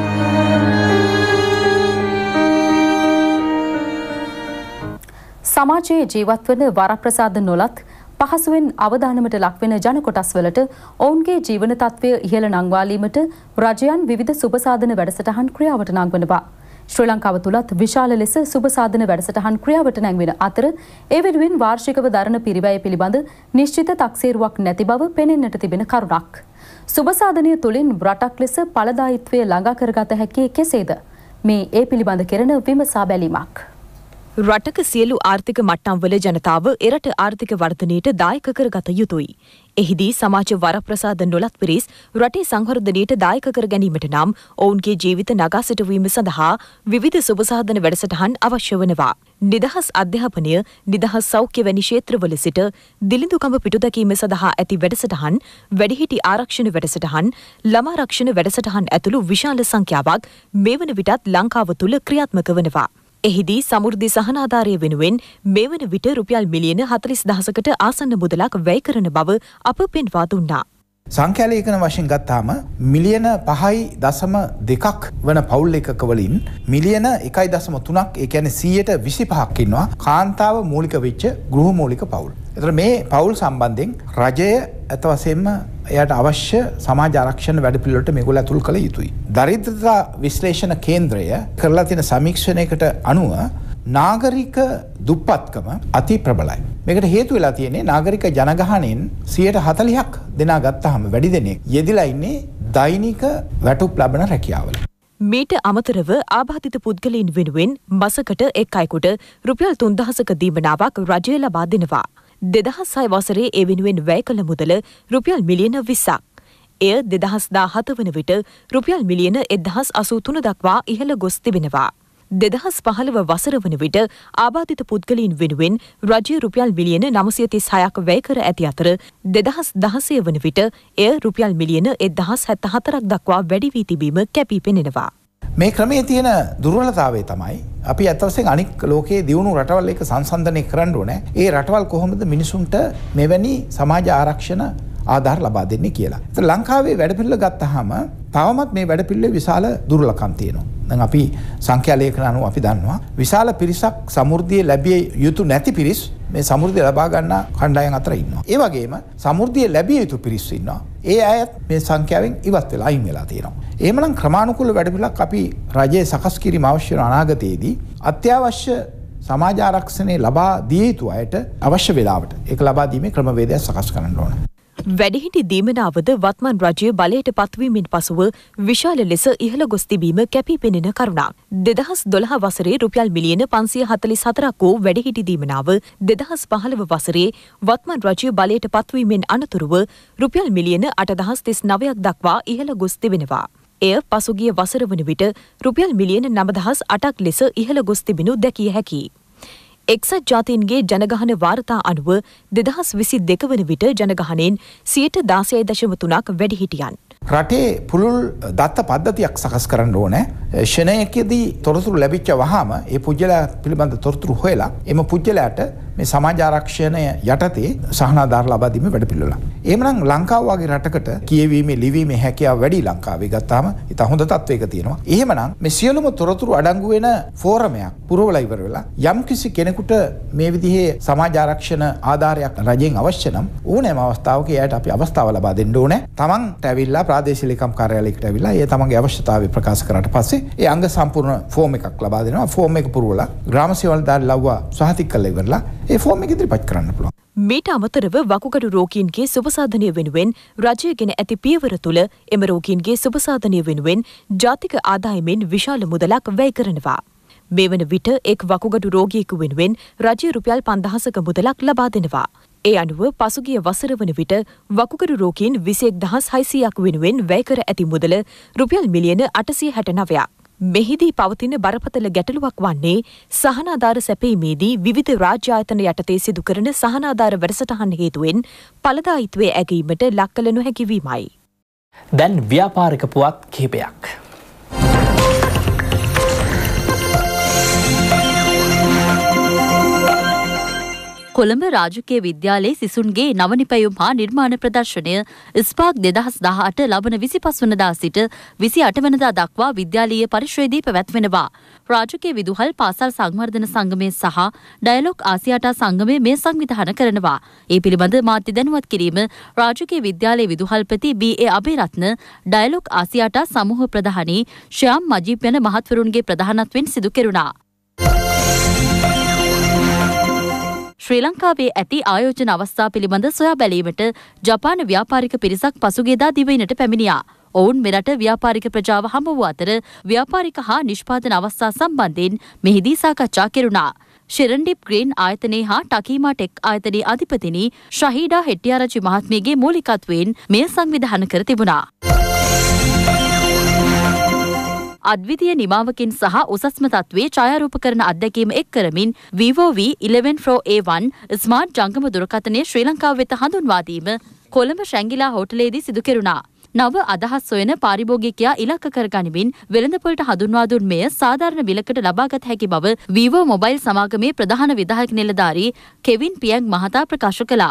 සමාජයේ ජීවත් වන වරප්‍රසාද නොලත් පහසුවෙන් අවධානමට ලක්වෙන ජන කොටස්වලට ඔවුන්ගේ ජීවන තත්ත්වය ඉහළ නංවාලීමට රජයන් විවිධ සුබසාධන වැඩසටහන් ක්‍රියාවට නංවනවා. ශ්‍රී ලංකාව තුලත් විශාල ලෙස සුබසාධන වැඩසටහන් ක්‍රියාවට නැංවෙන අතර ඒ වෙනුවෙන් වාර්ෂිකව දරන පිරිවැය පිළිබඳ නිශ්චිත තක්සේරුවක් නැති බව පෙනෙන්නට තිබෙන කරුණක්. සුබසාධනය තුළින් රටක් ලෙස ඵලදායීත්වය ළඟා කරගත හැකි කෙසේද? මේ ඒ පිළිබඳ කෙරෙන විමසා බැලීමක්. රටක සියලු ආර්ථික මට්ටම්වල ජනතාව එරට ආර්ථික වර්ධනයට දායක කරගත යුතුයි. එහිදී සමාජ වරප්‍රසාද නොලත් පිරිස් රටේ සංවර්ධනයට දායක කර ගැනීමට නම් ඔවුන්ගේ ජීවිත නගා සිටුවීම සඳහා විවිධ සුබසාධන වැඩසටහන් අවශ්‍ය වනවා. නිදහස් අධ්‍යාපනය, නිදහස් සෞඛ්‍ය වැනි ක්ෂේත්‍රවල සිට දිළිඳුකම පිටුදැකීම සඳහා ඇති වැඩසටහන්, වැඩිහිටි ආරක්ෂණ වැඩසටහන්, ළමා රක්ෂණ වැඩසටහන් ඇතුළු විශාල සංඛ්‍යාවක් මේ වන විටත් ලංකාව තුළ ක්‍රියාත්මක වනවා. එහිදී සමෘද්ධි සහනාධාරය වෙනුවෙන් මේ වන විට රුපියල් මිලියන 40,000කට ආසන්න මුදලක් වැය කරන බව අප පෙන්වා දුන්නා. සංඛ්‍යාලේඛන වශයෙන් ගත්තාම මිලියන 5.2ක් වන පවුල් එකක වලින් මිලියන 1.3ක් ඒ කියන්නේ 125ක් ඉන්නවා කාන්තාව මූලික වෙච්ච ගෘහ මූලික පවුල්. ඒතර මේ පවුල් සම්බන්ධයෙන් රජය අත වශයෙන්ම එයාට අවශ්‍ය සමාජ ආරක්ෂණ වැඩපිළිවෙලට මේගොල්ලෝ ඇතුල් කළ යුතුයි. දරිද්‍රතා විශ්ලේෂණ කේන්ද්‍රය කරලා තියෙන සමීක්ෂණයකට අනුව නාගරික දුප්පත්කම අති ප්‍රබලයි. මේකට හේතු වෙලා තියෙන්නේ නාගරික ජනගහනයෙන් 40%ක් දෙනා ගත්තාම වැඩි දෙනෙක් යෙදිලා ඉන්නේ දෛනික වැටුප් ලබන රැකියාවල. මීට අමතරව ආබාධිත පුද්ගලයන් වෙනුවෙන් මාසකට එක් අයෙකුට රුපියල් 3,000ක දීමනාවක් රජය ලබා දෙනවා. 2006 වසරේ ඒ වෙනුවෙන් වැය කළ මුදල රුපියල් මිලියන 20ක්. එය 2017 වන විට රුපියල් මිලියන 1,083 දක්වා ඉහළ ගොස් තිබෙනවා. 2015 වසර වන විට ආබාධිත පුද්ගලයන් වෙනුවෙන් රජය රුපියල් මිලියන 936ක් වැය කර ඇති අතර 2016 වන විට එය රුපියල් මිලියන 1,074ක් දක්වා වැඩි වී තිබීම කැපී පෙනෙනවා. මේ ක්‍රමයේ තියෙන දුර්වලතාවය තමයි අපි ඇත්ත වශයෙන් අනික් ලෝකයේ දියුණු රටවල් එක සංසන්දනය කරන්න ඕනේ. ඒ රටවල් කොහොමද මිනිසුන්ට මෙවැනි සමාජ ආරක්ෂණ ආධාර ලබා දෙන්නේ කියලා. ඒත් ලංකාවේ වැඩපිළිවෙල ගත්තාම තවමත් මේ වැඩපිළිවෙලේ විශාල දුර්වලකම් තියෙනවා. දැන් අපි සංඛ්‍යා ලේඛන අනුව අපි දන්නවා විශාල පිරිසක් සමෘද්ධිය ලැබිය යුතු නැති පිරිස් මේ සමෘද්ධිය ලබා ගන්න කණ්ඩායම් අතර ඉන්නවා. ඒ වගේම සමෘද්ධිය ලැබිය යුතු පිරිස් ඉන්නවා. ඒ අයත් මේ සංඛ්‍යාවෙන් ඉවත් වෙලා අයින් වෙලා තියෙනවා. එහෙමනම් ක්‍රමානුකූල වැඩපිළිවෙලක් අපි රජයේ සකස් කිරීම අවශ්‍ය වන අනාගතයේදී අත්‍යවශ්‍ය සමාජ ආරක්ෂණය ලබා දිය යුතු අයට අවශ්‍ය වෙලාවට ඒක ලබා දීමේ ක්‍රමවේදයක් සකස් කරන්න ඕන. වැඩිහිටි දීමනාවද වත්මන් රජය බලයට පත්වීමෙන් පසුව විශාල ලෙස ඉහළ ගොස් තිබීම කැපී පෙනෙන කරුණක්. 2012 වසරේ රුපියල් මිලියන 544ක් වූ වැඩිහිටි දීමනාව 2015 වසරේ වත්මන් රජය බලයට පත්වීමෙන් අනතුරුව රුපියල් මිලියන 8039ක් දක්වා ඉහළ ගොස් තිබෙනවා. එය පසුගිය වසර වන විට රුපියල් මිලියන 9008ක් ලෙස ඉහළ ගොස් තිබෙනු දැකිය හැකියි. එක්සත් ජාතීන්ගේ ජනගහන වාර්තා අනුව 2022 වන විට ජනගහනයෙන් 16.3% වැඩිහිටියන්. රටේ පුළුල් දත්ත පද්ධතියක් සකස් කරන්න ඕනේ. ෂණයකදී තොරතුරු ලැබිච්ච වහාම ඒ පුජ්‍යලයා පිළිබඳ තොරතුරු හොයලා එම පුජ්‍යලයාට මේ සමාජ ආරක්ෂණය යටතේ සහනාධාර ලබා දීමේ වැඩපිළිවෙල. එහෙමනම් ලංකාව වගේ රටකට කියවීමේ ලිවීමේ හැකියාව වැඩි ලංකාවේ ගත්තාම ඉත හොඳ තත්වයක තියෙනවා. එහෙමනම් මේ සියලුම තොරතුරු අඩංගු වෙන ෆෝරමයක් පුරවලා ඉවර වෙලා යම්කිසි කෙනෙකුට මේ විදිහේ සමාජ ආරක්ෂණ ආධාරයක් රජයෙන් අවශ්‍ය නම් ඕනෑම අවස්ථාවක එයාට අපි අවස්ථාව ලබා දෙන්න ඕනේ. තමන්ට ඇවිල්ලා ප්‍රාදේශීය ලේකම් කාර්යාලයකට ඇවිල්ලා ඒ තමන්ගේ අවශ්‍යතාවය ප්‍රකාශ කරාට පස්සේ ඒ අංග සම්පූර්ණ ෆෝම් එකක් ලබා දෙනවා. ෆෝම් එක පුරවලා ග්‍රාම සේවලදාරි ලව්වා සහතික කරලා ඉවරලා ඒ ෆෝම් එක ඉදිරිපත් කරන්න පුළුවන්. මීට අමතරව වකුගඩු රෝගීන්ගේ සුබසාධනය වෙනුවෙන් රජය ගෙන ඇති පියවර තුළ එම රෝගීන්ගේ සුබසාධනය වෙනුවෙන් ජාතික ආදායමෙන් විශාල මුදලක් වැය කරනවා. මේ වන විට එක් වකුගඩු රෝගියෙකු වෙනුවෙන් රජය රුපියල් 5000ක මුදලක් ලබා දෙනවා. ඒ අනුව පසුගිය වසර වන විට වකුගඩු රෝගීන් 21600ක් වෙනුවෙන් වැය කර ඇති මුදල රුපියල් මිලියන 869ක්. මෙහිදී පවතින බරපතල ගැටලුවක් වන්නේ සහනාධාර සැපීමේදී විවිධ රාජ්‍ය ආයතන යටතේ සිදු කරන සහනාධාර වැඩසටහන් හේතුවෙන් ඵලදායීත්වයේ ඇගීමට ලක් කළ නොහැකි වීමයි. දැන් ව්‍යාපාරික පුවත් කිහිපයක්. කොළඹ රාජකීය විද්‍යාලයේ සිසුන්ගේ නවනිපැයුම් හා නිර්මාණ ප්‍රදර්ශනය ස්පාක් 2018 ලබන 25 වනදා සිට 28 වනදා දක්වා විද්‍යාලීය පරිශ්‍රයේදී පැවැත්වෙනවා. රාජකීය විදුහල් පාසල් සංවර්ධන සංගමය සහ ඩයලොග් ආසියාටා සංගමය මේ සංවිධානය කරනවා. ඒ පිළිබඳ මාධ්‍ය දැනුවත් කිරීම රාජකීය විද්‍යාලයේ විදුහල්පති බී.ඒ. අබේරත්න, ඩයලොග් ආසියාටා සමූහ ප්‍රධානී ශ්‍යාම් මජීබ් යන මහත්වරුන්ගේ ප්‍රධානත්වයෙන් සිදු කෙරුණා. ශ්‍රී ලංකාවේ ඇති ආයෝජන අවස්ථා පිළිබඳ සොයා බැලීමට ජපාන ව්‍යාපාරික පිරිසක් පසුගියදා දිවයිනට පැමිණියා. ඔවුන් මෙරට ව්‍යාපාරික ප්‍රජාව හමු වූ අතර ව්‍යාපාරික හා නිෂ්පාදන අවස්ථා සම්බන්ධයෙන් මෙහිදී සාකච්ඡා කෙරුණා. ශිරන්ඩිප් ග්‍රීන් ආයතනයේ හා ටකීමා ටෙක් ආයතනයේ අධිපතිනි ශහීඩා හෙට්ටිආරච්චි මහත්මියගේ මූලිකත්වයෙන් මෙය සංවිධානය කර තිබුණා. අද්විතීය නිමාවකින් සහ උසස්ම තත්ත්වයේ ඡායාරූපකරණ අත්දැකීම එක් කරමින් Vivo V11 Pro A1 smart ජංගම දුරකථනය ශ්‍රී ලංකාව වෙත හඳුන්වා දීම කොළඹ ශැංගිලා හෝටලයේදී සිදු කෙරුණා. නව අදහස් සොයන පාරිභෝගිකයා ඉලක්ක කරගනිමින් වෙළඳපොළට හඳුන්වා දුන් මෙය සාධාරණ විලකට ලබාගත හැකි බව Vivo මොබයිල් සමාගමේ ප්‍රධාන විධායක නිලධාරී කෙවින් පියංග් මහතා ප්‍රකාශ කළා.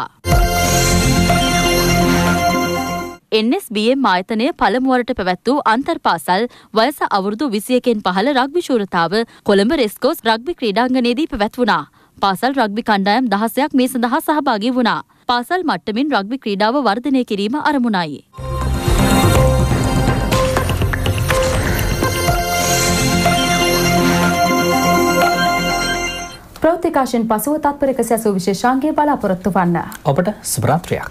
NSBM ආයතනය පළමුවරට පැවැත් වූ අන්තර්පාසල් වයස අවුරුදු 21කින් පහළ රග්බි ශූරතාව කොළඹ රෙස්කෝස් රග්බි ක්‍රීඩාංගණයේදී පැවැත්වුණා. පාසල් රග්බි කණ්ඩායම් 16ක් මේ සඳහා සහභාගී වුණා. පාසල් මට්ටමින් රග්බි ක්‍රීඩාව වර්ධනය කිරීම අරමුණයි. ප්‍රවෘත්තිකාශයෙන් පසුව තත්පරයක සැසූ විශේෂාංගයේ බලාපොරොත්තු වන්න. ඔබට සුබ රාත්‍රියක්.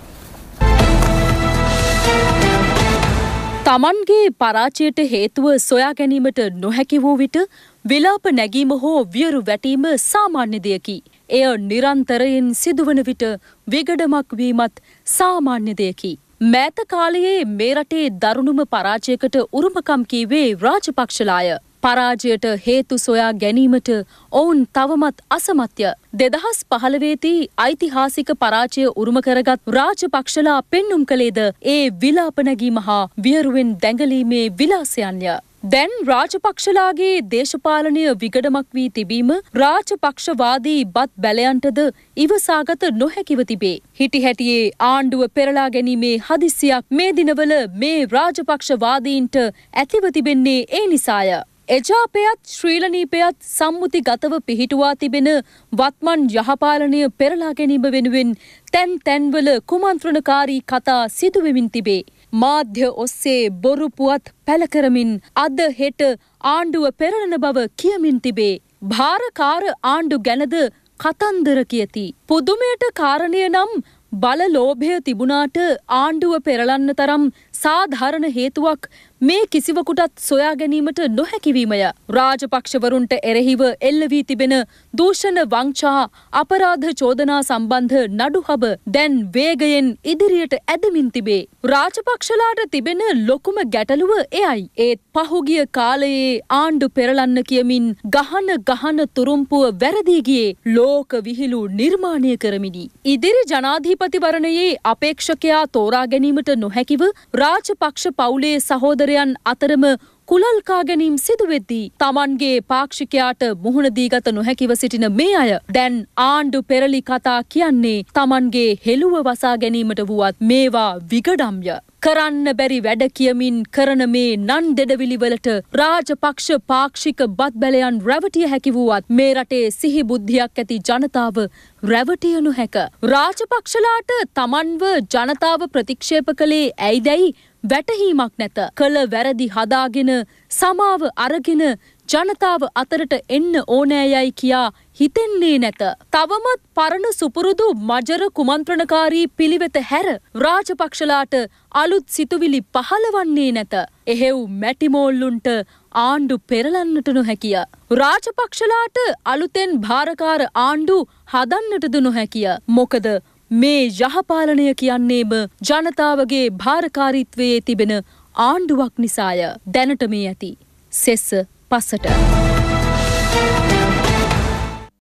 තමන්ගේ පරාජයට හේතුව සොයා ගැනීමට නොහැකි වූ විට විලාප නැගීම හෝ වියරු වැටීම සාමාන්‍ය දෙයකි. එය නිරන්තරයෙන් සිදුවන විට විගඩමක් වීමත් සාමාන්‍ය දෙයකි. මෑත කාලයේ මේ රටේ දරුණුම පරාජයකට උරුමකම් කීවේ රාජපක්ෂලාය. පරාජයට හේතු සොයා ගැනීමට ඔවුන් තවමත් අසමත්ය. 2015දී ඓතිහාසික පරාජය උරුම කරගත් රාජපක්ෂලා පෙන්눔 කළේද ඒ විලාප නැගීම හා වියරුවෙන් දැඟලීමේ විලාසයන්ය. දැන් රාජපක්ෂලාගේ දේශපාලනය විගඩමක් වී තිබීම රාජපක්ෂවාදී බත් බැලයන්ටද ඉවසාගත නොහැකිව තිබේ. හිටි හැටියේ ආණ්ඩුව පෙරලා ගැනීමේ හදිස්සියක් මේ දිනවල මේ රාජපක්ෂවාදීන්ට ඇතිව තිබෙන්නේ ඒ නිසාය. එජාපයත් ශ්‍රීලනීපයත් සම්මුතිගතව පිහිටුවා තිබෙන වත්මන් යහපාලනය පෙරලා ගැනීම වෙනුවෙන් තැන් තැන්වල කුමන්ත්‍රණකාරී කතා සිදුවෙමින් තිබේ. මාධ්‍ය ඔස්සේ බොරු පුවත් පැලකරමින් අද හෙට ආණ්ඩුව පෙරලන බව කියමින් තිබේ. භාරකාර ආණ්ඩු ගැනද කතන්දර කියති. පුදුමයට කාරණය නම් බල ලෝභය තිබුණාට ආණ්ඩුව පෙරලන්න තරම් සාධාරණ හේතුවක් මේ කිසිවකුටත් සොයා ගැනීමට නොහැකිවීමය. රාජපක්ෂවරුන්ට එරෙහිව එල්ල වී තිබෙන දූෂණ වංචා අපරාධ චෝදනා සම්බන්ධ නඩුහබ දැන් වේගයෙන් ඉදිරියට ඇදමින් තිබේ. රාජපක්ෂලාට තිබෙන ලොකුම ගැටලුව එයයි. ඒත් පහුගිය කාලයේ ආණ්ඩු පෙරලන්න කියමින් ගහන තුරුම්පුව වැරදී ගියේ ලෝක විහිළු නිර්මාණය කරමිනි. ඉදිරි ජනාධිපතිවරණයේ අපේක්ෂකයා තෝරා ගැනීමට නොහැකිව රාජපක්ෂ පවුලේ සහෝදරයන් අතරම කුලල්කා ගැනීම් සිදුවෙද්දී තමන්ගේ පාක්ෂිකයාට මුහුණ දීගත නොහැකිව සිටින මේ අය දැන් ආණ්ඩු පෙරලි කතා කියන්නේ තමන්ගේ හෙළුව වසා ගැනීමට වුවත් මේවා විගඩම්ය. කරන්න බැරි වැඩ කියමින් කරන මේ නන් දෙඩවිලිවලට රාජපක්ෂ පාක්ෂික බත් බැලයන් රැවටිය හැකි වුවත් මේ රටේ සිහි බුද්ධියක් ඇති ජනතාව රැවටිය නොහැක. රාජපක්ෂලාට තමන්ව ජනතාව ප්‍රතික්ෂේප කළේ ඇයිදැයි වැටහීමක් නැත. කළ වැරදි හදාගෙන සමාව අරගෙන ජනතාව අතරට එන්න ඕනෑයයි කියා හිතෙන්නේ නැත. තවමත් පරණ සුපුරුදු මජර කුමන්ත්‍රණකාරී පිළිවෙත හැර රාජපක්ෂලාට අලුත් සිතුවිලි පහළවන්නේ නැත. එහෙව් මැටිමෝල්ලුන්ට ආණ්ඩු පෙරලන්නට නොහැකිය. රාජපක්ෂලාට අලුතෙන් භාරකාර ආණ්ඩු හදන්නටද නොහැකිය. මොකද මේ යහපාලනය කියන්නේම ජනතාවගේ භාරකාරීත්වයේ තිබෙන ආණ්ඩුවක් නිසාය. දැනට මේ ඇති සෙස්ස පස්සට.